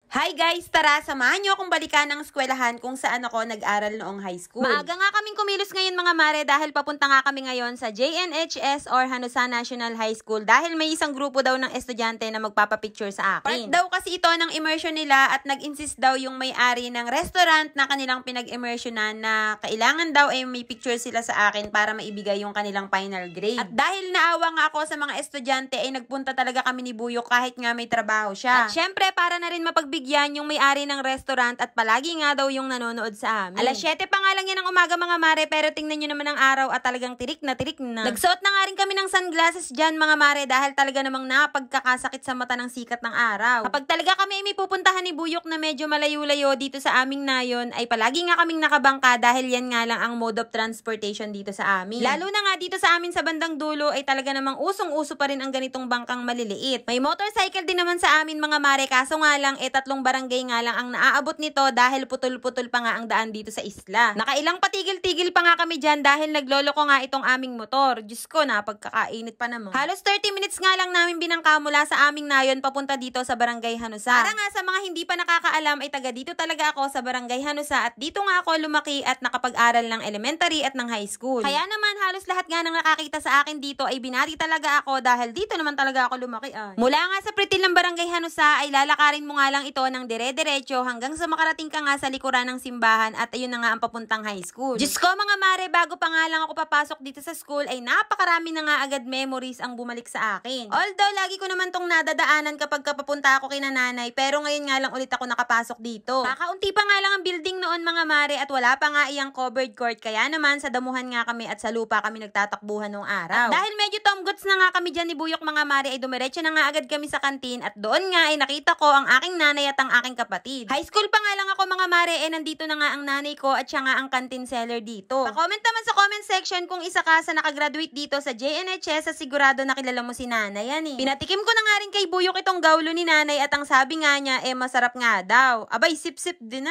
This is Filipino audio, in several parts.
Hi guys! Tara, samahan niyo akong balikan ng eskwelahan kung saan ako nag-aral noong high school. Maaga nga kaming kumilos ngayon mga mare dahil papunta nga kami ngayon sa JNHS or Hanusan National High School dahil may isang grupo daw ng estudyante na magpapapicture sa akin. Part daw kasi ito ng immersion nila at nag-insist daw yung may-ari ng restaurant na kanilang pinag-immersionan na kailangan daw ay may picture sila sa akin para maibigay yung kanilang final grade. At dahil naawa nga ako sa mga estudyante ay nagpunta talaga kami ni Buyok kahit nga may trabaho siya. At syempre para na rin mapagbigyan yung may-ari ng restaurant at palagi nga daw yung nanonood sa amin. Alas 7 pa nga lang yan ng umaga mga mare pero tingnan nyo naman ang araw at talagang tirik na tirik na. Nagsuot na nga rin kami ng sunglasses dyan mga mare dahil talaga namang napagkakasakit sa mata ng sikat ng araw. Kapag talaga kami may pupuntahan ni Buyok na medyo malayo-layo dito sa aming nayon ay palagi nga kaming nakabangka dahil yan nga lang ang mode of transportation dito sa amin. Lalo na nga dito sa amin sa bandang dulo ay talaga namang usong-uso pa rin ang ganitong bangkang maliliit. May motorcycle din naman sa amin mga mare kaso nga lang tatlong barangay nga lang ang naaabot nito dahil putol-putol pa nga ang daan dito sa isla. Nakailang patigil-tigil pa nga kami dyan dahil nagloloko nga itong aming motor. Diyos ko, napagkakainit pa naman. Halos 30 minutes nga lang namin binangka mula sa aming nayon papunta dito sa Barangay Hanusa. Para nga sa mga hindi pa nakakaalam ay taga dito talaga ako sa Barangay Hanusa at dito nga ako lumaki at nakapag-aral ng elementary at ng high school. Kaya naman halos lahat nga ng nakakita sa akin dito ay binati talaga ako dahil dito naman talaga ako lumaki. Mula nga sa pretil ng Barangay Hanusa ay lalakarin mo nga lang ito ng dire-diretso hanggang sa makarating ka nga sa likuran ng simbahan at ayun na nga ang papuntang high school. Diyos ko mga mare, bago pa nga lang ako papasok dito sa school ay napakarami na nga agad memories ang bumalik sa akin. Although lagi ko naman tong nadadaanan kapag kapapunta ako kina nanay pero ngayon nga lang ulit ako nakapasok dito. Kakaunti pa nga lang ang building noon mga mare at wala pa nga iyang covered court kaya naman sa damuhan nga kami at sa lupa kami nagtatakbuhan noong araw. At dahil medyo tomgots na nga kami dyan ni Buyok mga mare ay dumiretso na nga agad kami sa kantin at doon nga ay nakita ko ang aking nanay at ang aking kapatid. High school pa nga lang ako mga mare nandito na nga ang nanay ko at siya nga ang canteen seller dito. Pa-comment naman sa comment section kung isa ka sa nakagraduate dito sa JNHS sa sigurado na kilala mo si nanay yan Pinatikim ko na nga rin kay Buyok itong gaulo ni nanay at ang sabi nga niya masarap nga daw. Abay sip-sip din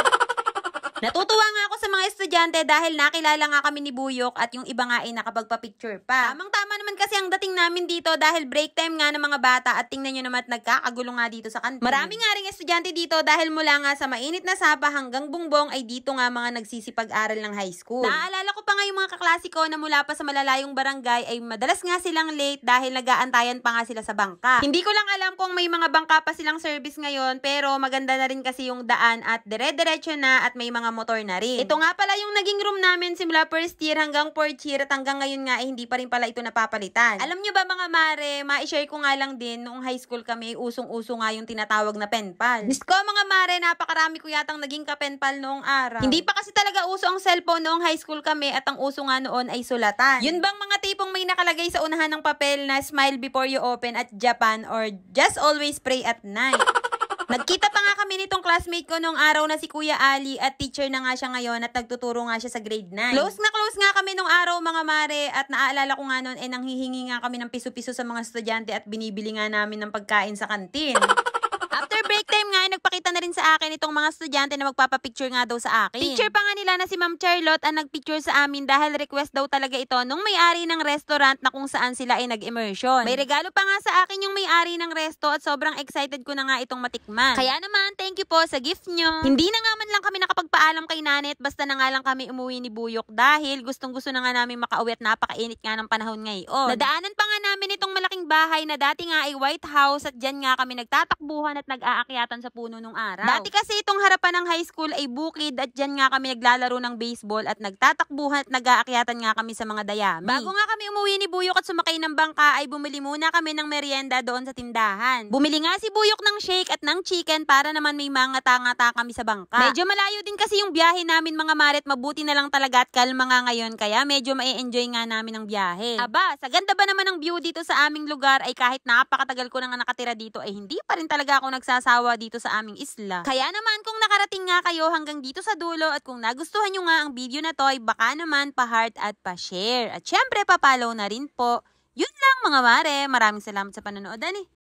Natutuwa nga ako sa mga estudyante dahil nakilala nga kami ni Buyok at yung iba nga ay nakapagpa-picture pa. Tamang-tama naman kasi ang dating namin dito dahil break time nga ng mga bata at tingnan nyo naman at nagkakagulo nga dito sa kantin. Marami nga ring estudyante dito dahil mula nga sa mainit na sapa hanggang bungbong ay dito nga mga nagsisipag-aral ng high school. Naaalala ko pa nga yung mga kaklasiko na mula pa sa malalayong barangay ay madalas nga silang late dahil nag-aantayan pa nga sila sa bangka. Hindi ko lang alam kung may mga bangka pa silang service ngayon pero maganda na rin kasi yung daan at dire-diretso na at may mga motor na rin. Ito nga pala yung naging room namin simula first year hanggang fourth year at hanggang ngayon nga hindi pa rin pala ito napapalitan. Alam nyo ba mga mare, ma-share ko nga lang din noong high school kami, usong-uso nga yung tinatawag na penpal. Diyos ko mga mare, napakarami ko yatang naging kapenpal noong araw. Hindi pa kasi talaga uso ang cellphone noong high school kami at ang uso nga noon ay sulatan. Yun bang mga tipong may nakalagay sa unahan ng papel na smile before you open at Japan or just always pray at night? Nagkita pa nga kami nitong classmate ko nung araw na si Kuya Ali at teacher na nga siya ngayon at nagtuturo nga siya sa grade 9. Close nga kami nung araw mga mare at naaalala ko nga noon nanghihingi nga kami ng piso-piso sa mga estudyante at binibili nga namin ng pagkain sa kantin. After break time nga, nagpakita na rin sa akin itong mga estudyante na magpapapicture nga daw sa akin. Picture pa nga nila na si Ma'am Charlotte ang nagpicture sa amin dahil request daw talaga ito nung may-ari ng restaurant na kung saan sila ay nag-immersion. May regalo pa nga sa akin yung may-ari ng resto at sobrang excited ko na nga itong matikman. Kaya naman, thank you po sa gift nyo. Hindi na nga man lang kami nakapagpaalam kay Nanet basta na nga lang kami umuwi ni Buyok dahil gustong-gusto na nga namin makauwi at napakainit nga ng panahon ngayon. Nadaanan pa nga namin itong malaking bahay na dati nga ay White House at dyan nga kami nagtatakbuhan at nag-aakyatan sa puno nung araw. Dati kasi itong harapan ng high school ay bukid at dyan nga kami naglalaro ng baseball at nagtatakbuhan at nag-aakyatan nga kami sa mga dayami. Bago nga kami umuwi ni Buyok at sumakay ng bangka ay bumili muna kami ng merienda doon sa tindahan. Bumili nga si Buyok ng shake at ng chicken para naman may mga tanga-ta kami sa bangka. Medyo malayo din kasi yung biyahe namin mga maret, mabuti na lang talaga at kalma nga ngayon kaya medyo ma-enjoy nga namin ang biyahe. Aba, sa ganda ba naman ng view dito sa aming lugar ay kahit napakatagal ko na nga nakatira dito ay hindi pa rin talaga ako nagsasawa dito sa aming isla. Kaya naman kung nakarating nga kayo hanggang dito sa dulo at kung nagustuhan nyo nga ang video na to ay baka naman pa-heart at pa-share. At syempre pa-follow na rin po. Yun lang mga mare, maraming salamat sa panonood